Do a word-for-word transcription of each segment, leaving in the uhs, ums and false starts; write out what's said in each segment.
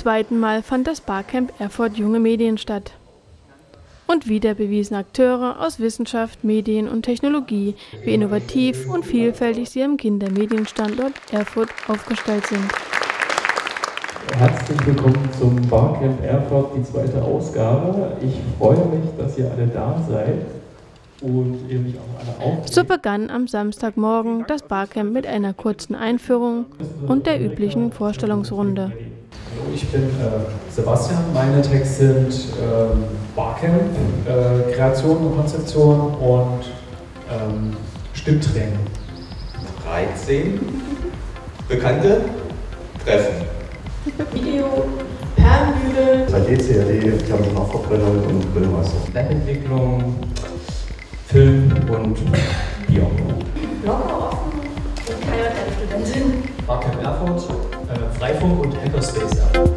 zweiten Mal fand das Barcamp Erfurt Junge Medien statt. Und wieder bewiesen Akteure aus Wissenschaft, Medien und Technologie, wie innovativ und vielfältig sie am Kindermedienstandort Erfurt aufgestellt sind. Herzlich willkommen zum Barcamp Erfurt, die zweite Ausgabe. Ich freue mich, dass ihr alle da seid und ihr mich auch alle aufnehmt. So begann am Samstagmorgen das Barcamp mit einer kurzen Einführung und der üblichen Vorstellungsrunde. Hallo, ich bin äh, Sebastian. Meine Texte sind äh, Barcamp, äh, Kreation und Konzeption und ähm, Stimmtraining. dreizehn Bekannte treffen. Video, Perlenbügel, drei D, C A D, Nachverbrennung und Grillwasser. Webentwicklung, Film und Bier. locker offen und keine Studentin. Barcamp Erfurt, äh, Freifunk und Hackerspace Erfurt.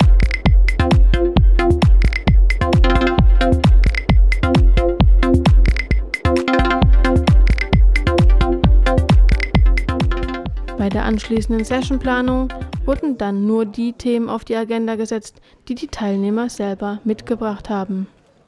Bei der anschließenden Sessionplanung wurden dann nur die Themen auf die Agenda gesetzt, die die Teilnehmer selber mitgebracht haben.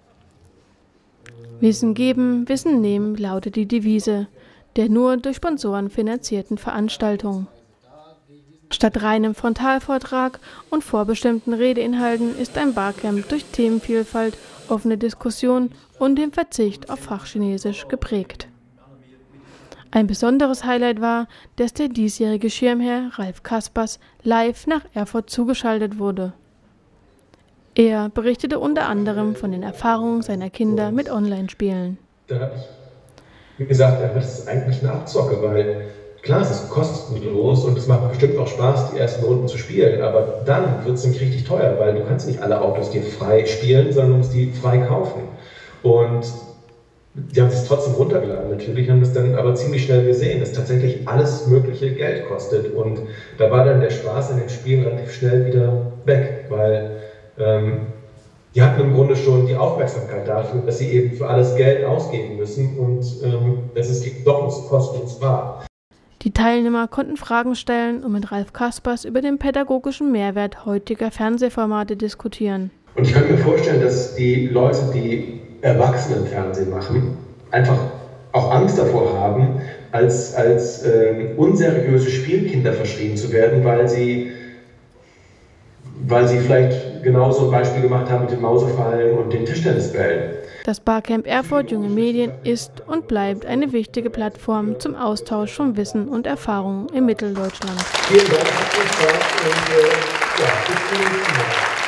Wissen geben, Wissen nehmen lautet die Devise der nur durch Sponsoren finanzierten Veranstaltung. Statt reinem Frontalvortrag und vorbestimmten Redeinhalten ist ein Barcamp durch Themenvielfalt, offene Diskussion und den Verzicht auf Fachchinesisch geprägt. Ein besonderes Highlight war, dass der diesjährige Schirmherr Ralf Kaspers live nach Erfurt zugeschaltet wurde. Er berichtete unter anderem von den Erfahrungen seiner Kinder mit Online-Spielen. Da habe ich gesagt, ja, das ist eigentlich eine Abzocke, weil klar, es ist kostenlos und es macht bestimmt auch Spaß, die ersten Runden zu spielen, aber dann wird es nämlich richtig teuer, weil du kannst nicht alle Autos dir frei spielen, sondern du musst die frei kaufen. Und die haben es trotzdem runtergeladen natürlich, haben es dann aber ziemlich schnell gesehen, dass tatsächlich alles mögliche Geld kostet. Und da war dann der Spaß in den Spielen relativ schnell wieder weg, weil ähm, die hatten im Grunde schon die Aufmerksamkeit dafür, dass sie eben für alles Geld ausgeben müssen und ähm, dass es doch nicht so kostenlos war. Die Teilnehmer konnten Fragen stellen und mit Ralf Kaspers über den pädagogischen Mehrwert heutiger Fernsehformate diskutieren. Und ich könnte mir vorstellen, dass die Leute, die Erwachsenenfernsehen machen, einfach auch Angst davor haben, als, als äh, unseriöse Spielkinder verschrieben zu werden, weil sie, weil sie vielleicht genauso ein Beispiel gemacht haben mit den Mausefallen und den Tischtennisbällen. Das Barcamp Erfurt Junge Medien ist und bleibt eine wichtige Plattform zum Austausch von Wissen und Erfahrungen in Mitteldeutschland. Vielen Dank, hat Spaß und äh, ja, bis zum nächsten Mal.